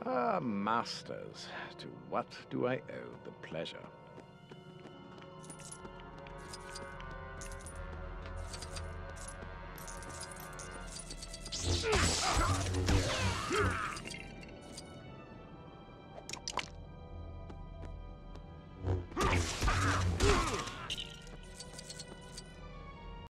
Ah, masters, to what do I owe the pleasure?